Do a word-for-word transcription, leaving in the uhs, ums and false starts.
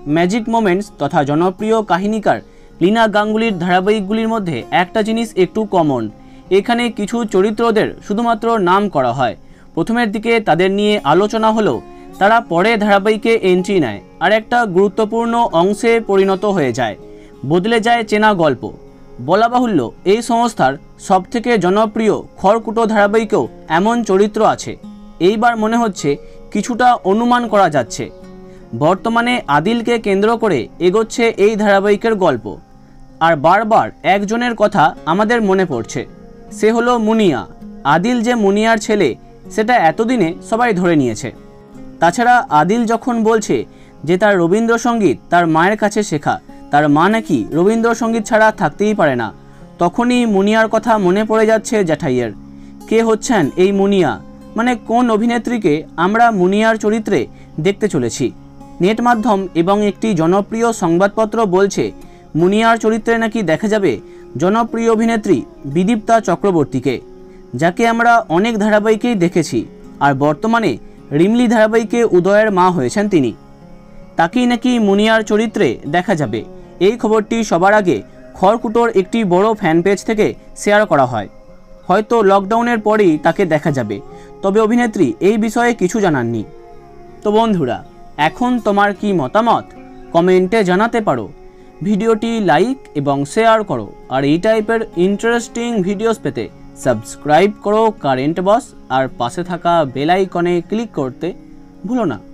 Magic moments তথা জনপ্রিয় কাহিনীকার লীনা গাঙ্গুলির ধারাবাহিকগুলির মধ্যে একটা জিনিস একটু কমন। এখানে কিছু চরিত্রদের শুধুমাত্র নাম করা হয়, প্রথমের দিকে তাদের নিয়ে আলোচনা হলেও তারা পরে ধারাবাহিকে এন্ট্রি নেয় আর একটা গুরুত্বপূর্ণ অংশে পরিণত হয়ে যায়, বদলে যায় চেনা গল্প। বলা বাহুল্য এই সংস্থার সবথেকে জনপ্রিয় খড়কুটো ধারাবাহিকেও এমন চরিত্র আছে। এইবার মনে হচ্ছে কিছুটা অনুমান করা যাচ্ছে। বর্তমানে আদিলকে কেন্দ্র করে এগোচ্ছে এই ধারাবাহিকের গল্প, আর বারবার একজনের কথা আমাদের মনে পড়ছে, সে হলো মুনিয়া। আদিল যে মুনিয়ার ছেলে সেটা এতদিনে সবাই ধরে নিয়েছে। তাছাড়া আদিল যখন বলছে যে তার রবীন্দ্রসঙ্গীত তার মায়ের কাছে শেখা, তার মা নাকি রবীন্দ্রসঙ্গীত ছাড়া থাকতেই পারে না, তখনই মুনিয়ার কথা মনে পড়ে যাচ্ছে জ্যাঠাইয়ের। কে হচ্ছেন এই মুনিয়া, মানে কোন অভিনেত্রীকে আমরা মুনিয়ার চরিত্রে দেখতে চলেছি? নেট মাধ্যম এবং একটি জনপ্রিয় সংবাদপত্র বলছে মুনিয়ার চরিত্রে নাকি দেখা যাবে জনপ্রিয় অভিনেত্রী বিদীপ্তা চক্রবর্তীকে, যাকে আমরা অনেক ধারাবাহিকেই দেখেছি, আর বর্তমানে রিমলি ধারাবাহিকে উদয়ের মা হয়েছেন তিনি। তাকেই নাকি মুনিয়ার চরিত্রে দেখা যাবে। এই খবরটি সবার আগে খড়কুটোর একটি বড় ফ্যান পেজ থেকে শেয়ার করা হয়। হয়তো লকডাউনের পরেই তাকে দেখা যাবে, তবে অভিনেত্রী এই বিষয়ে কিছু জানাননি। তো বন্ধুরা, এখন তোমার কি মতামত কমেন্টে জানাতে পারো। ভিডিওটি লাইক এবং শেয়ার করো, আর এই টাইপের ইন্টারেস্টিং ভিডিওস পেতে সাবস্ক্রাইব করো কারেন্ট বস, আর পাশে থাকা বেল আইকনে ক্লিক করতে ভুলো না।